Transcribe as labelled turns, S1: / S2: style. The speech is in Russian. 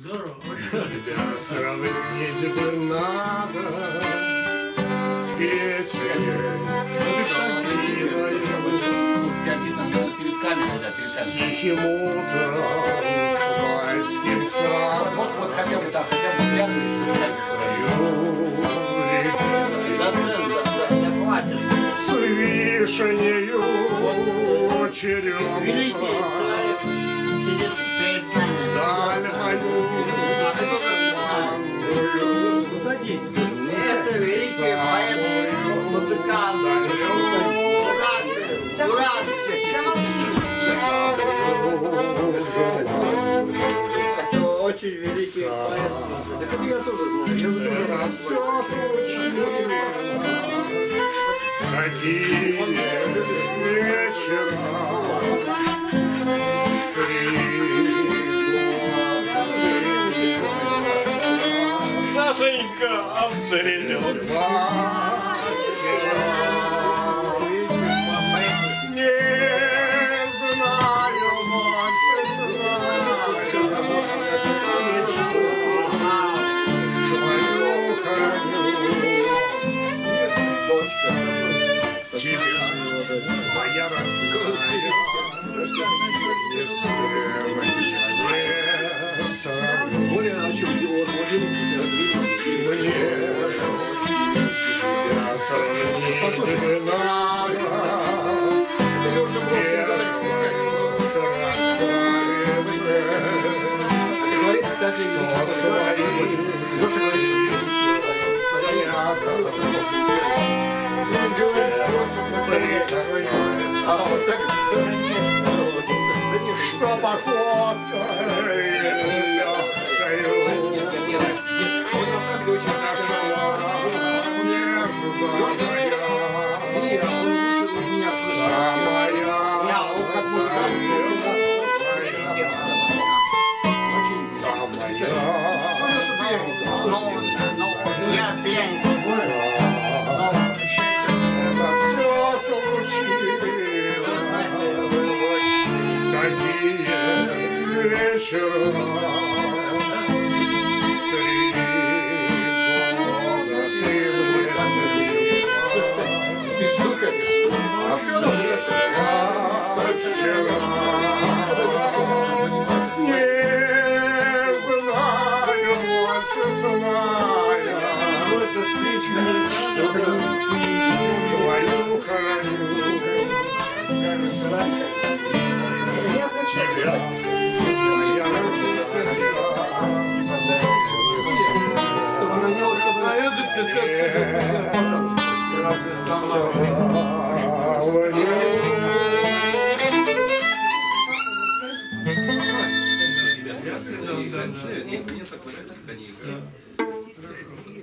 S1: Тебя сравнить бы надо с песней. С тихим утром, с майским садом.
S2: Вот хотя бы так, хотя бы глянуть.
S1: С вишнею черемухой.
S3: Великий человек сидит перед нами.
S1: Даль мою
S3: Садись. Это великий поэт, музыкант. Дурак. Это очень великий поэт. Так это я тоже знаю. Я же тоже
S1: это все случилось. Какие вечера.
S4: Сашенька обсредил.
S1: Не знаю, больше знаю. Мечту свою храню. Тебя, моя родная, не с кем я не сравню. Мне тебя сравнить надо с первой красавицей, что своим что походкой легкою нашла нежная свою храню. Тебя, моя
S5: Мне так нравится, когда они играют.